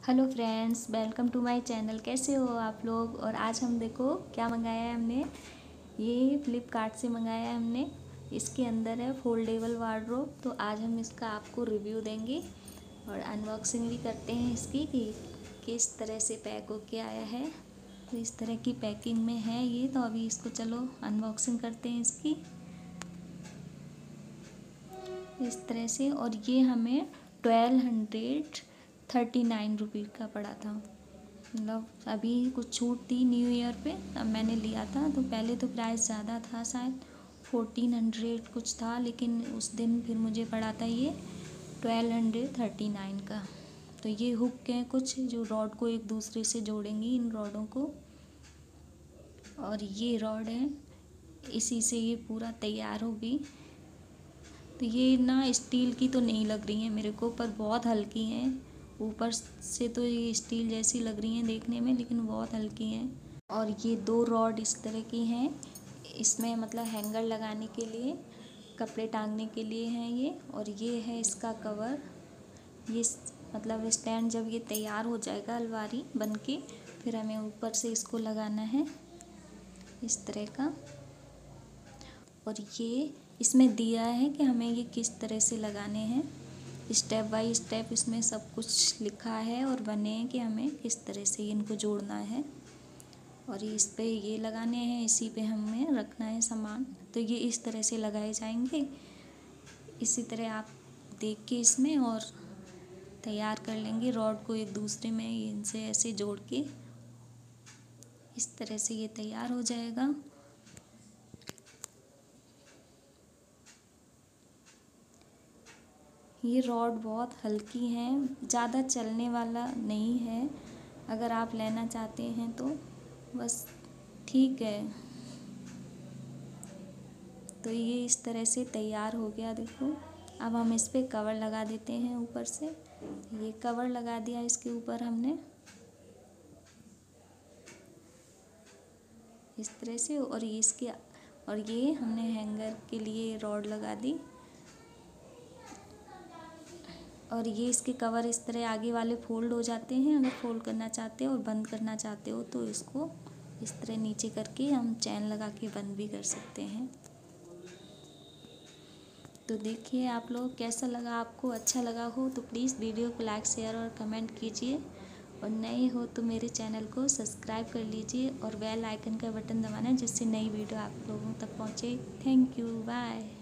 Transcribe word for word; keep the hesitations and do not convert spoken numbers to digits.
Hello friends, welcome to my channel. कैसे हो आप लोग। और आज हम देखो क्या मंगाया है हमने। ये फ्लिपकार्ट से मंगाया है हमने। इसके अंदर है फोल्डेबल वार्डरोब। तो आज हम इसका आपको रिव्यू देंगे और अनबॉक्सिंग भी करते हैं इसकी कि किस तरह से पैक होके आया है। तो इस तरह की पैकिंग में है ये। तो अभी इसको चलो अनबॉक्सिंग करते हैं इसकी इस तरह से। और ये हमें twelve hundred thirty nine rupees का पड़ा था। मतलब अभी कुछ छूट थी न्यू ईयर पे, अब मैंने लिया था। तो पहले तो प्राइस ज़्यादा था, शायद फोर्टीन हंड्रेड कुछ था, लेकिन उस दिन फिर मुझे पड़ा था ये ट्वेल्व हंड्रेड थर्टी नाइन का। तो ये हुक हैं कुछ जो रॉड को एक दूसरे से जोड़ेंगी, इन रॉडों को। और ये रॉड है, इसी से ये पूरा तैयार होगी। तो ये ना स्टील की तो नहीं लग रही है मेरे को, पर बहुत हल्की हैं। ऊपर से तो ये स्टील जैसी लग रही हैं देखने में, लेकिन बहुत हल्की हैं। और ये दो रॉड इस तरह की हैं। इसमें मतलब हैंगर लगाने के लिए, कपड़े टांगने के लिए हैं ये। और ये है इसका कवर। ये मतलब स्टैंड जब ये तैयार हो जाएगा अलमारी बन के, फिर हमें ऊपर से इसको लगाना है इस तरह का। और ये इसमें दिया है कि हमें ये किस तरह से लगाने हैं। स्टेप बाय स्टेप इसमें सब कुछ लिखा है और बने हैं कि हमें किस तरह से इनको जोड़ना है। और इस पे ये लगाने हैं, इसी पे हमें रखना है सामान। तो ये इस तरह से लगाए जाएंगे। इसी तरह आप देख के इसमें और तैयार कर लेंगे रॉड को एक दूसरे में इनसे ऐसे जोड़ के। इस तरह से ये तैयार हो जाएगा। ये रॉड बहुत हल्की हैं, ज़्यादा चलने वाला नहीं है। अगर आप लेना चाहते हैं तो बस ठीक है। तो ये इस तरह से तैयार हो गया देखो। अब हम इस पे कवर लगा देते हैं ऊपर से। ये कवर लगा दिया इसके ऊपर हमने इस तरह से। और ये इसके और ये हमने हैंगर के लिए रॉड लगा दी। और ये इसके कवर इस तरह आगे वाले फोल्ड हो जाते हैं। अगर फोल्ड करना चाहते हो और बंद करना चाहते हो तो इसको इस तरह नीचे करके हम चैन लगा के बंद भी कर सकते हैं। तो देखिए आप लोग, कैसा लगा आपको। अच्छा लगा हो तो प्लीज़ वीडियो को लाइक शेयर और कमेंट कीजिए। और नए हो तो मेरे चैनल को सब्सक्राइब कर लीजिए और बेल आइकन का बटन दबाना, जिससे नई वीडियो आप लोगों तक पहुँचे। Thank you, bye.